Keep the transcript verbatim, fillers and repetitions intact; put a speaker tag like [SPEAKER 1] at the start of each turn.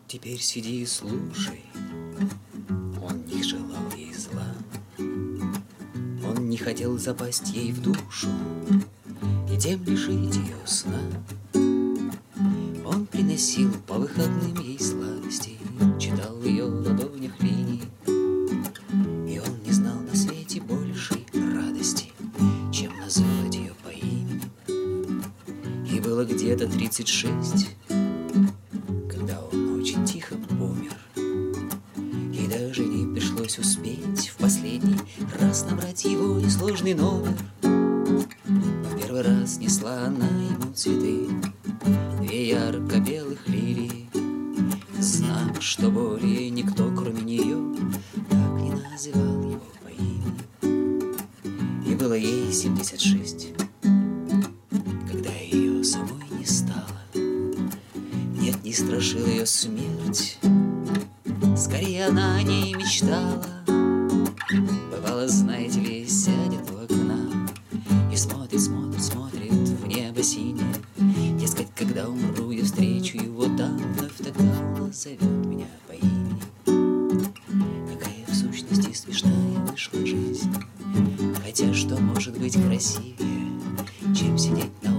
[SPEAKER 1] Теперь сиди и слушай. Он не желал ей зла, он не хотел запасть ей в душу и тем лишить ее сна. Он приносил по выходным ей сладости, читал в ее ладонях линии, и он не знал на свете большей радости, чем назвать ее по имени. И было где-то тридцать шесть, когда он очень тихо помер, и даже не пришлось успеть в последний раз набрать его несложный номер. В первый раз несла она ему цветы, две ярко-белых лилии, знак, что более никто, кроме нее, так не называл его по имени. И было ей семьдесят шесть, когда ее самой не стало. Нет, не страшила ее смерть, скорее она о ней мечтала. Бывало, знаете ли, сядет у окна и смотрит, смотрит, смотрит в небо синее. Дескать, когда умру, я встречу его там, вновь тогда он назовет меня по имени. Какая в сущности смешная вышла жизнь, хотя что может быть красивее, чем сидеть на